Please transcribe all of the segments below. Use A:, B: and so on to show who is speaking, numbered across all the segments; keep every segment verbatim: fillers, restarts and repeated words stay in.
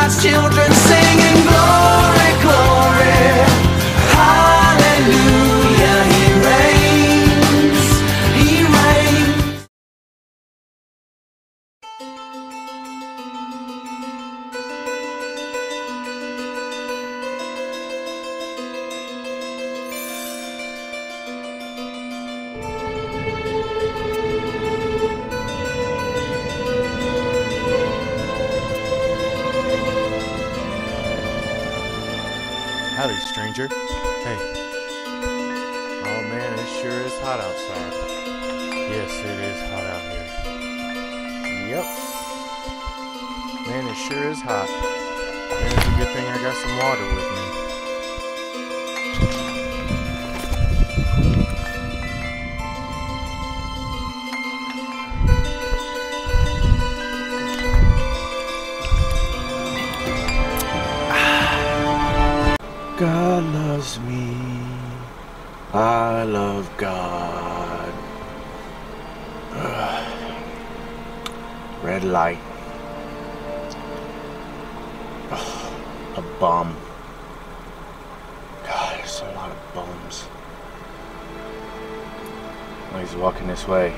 A: God's children singing glory, glory, hallelujah. He reigns, he reigns.
B: Howdy, stranger. Hey. Oh man, it sure is hot outside. Yes, it is hot out here. Yep. Man, it sure is hot. Man, it's a good thing I got some water with me. God loves me. I love God. Ugh. Red light. Ugh. A bum. God, there's a lot of bums. Oh, he's walking this way.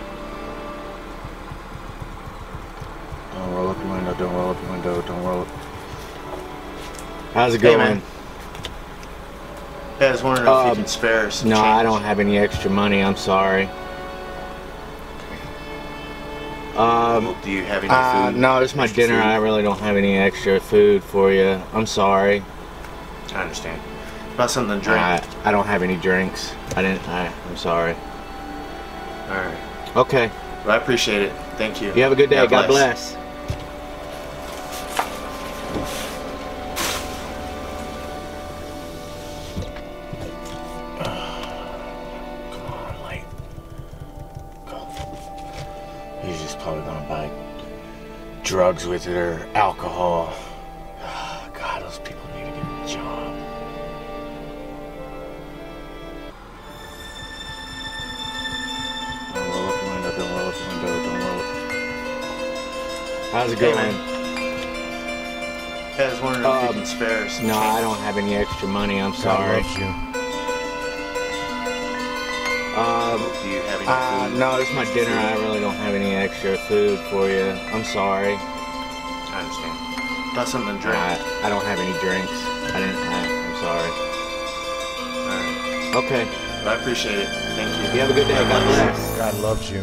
B: Don't roll up your window, don't roll up your window, don't roll up. How's it
C: Hey,
B: going?
C: man. Yeah, I was wondering if
B: Um,
C: you can spare some
B: No,
C: change.
B: I don't have any extra money. I'm sorry. Um,
C: Do you have any
B: uh,
C: food?
B: no, it's my
C: Extra
B: dinner.
C: food?
B: I really don't have any extra food for you. I'm sorry.
C: I understand. About something to drink.
B: I, I don't have any drinks. I didn't. I, I'm sorry.
C: All right.
B: Okay.
C: Well, I appreciate it. Thank you.
B: You have a good day. God bless. He's just probably gonna buy drugs with it or alcohol. God, those people need to get a job. Don't roll up the window, don't roll up the window, don't roll up. How's it
C: Hey,
B: going?
C: man. Yeah, I was wondering if
B: Um,
C: you can spare some
B: No,
C: change.
B: I don't have any extra money. I'm
D: God
B: sorry.
D: loves you.
B: Um,
C: Do you have any
B: Uh,
C: food?
B: no, it's my dinner. I really don't have any extra food for you. I'm sorry.
C: I understand. About something to drink.
B: I, I don't have any drinks. I didn't. I, I'm sorry.
C: All right.
B: Okay.
C: Well, I appreciate it. Thank you.
B: You have a good day. God bless.
D: God loves you.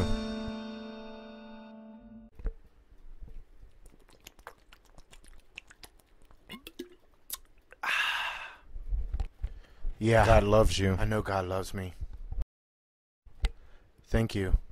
D: Yeah, God loves you. I know God loves me. Thank you.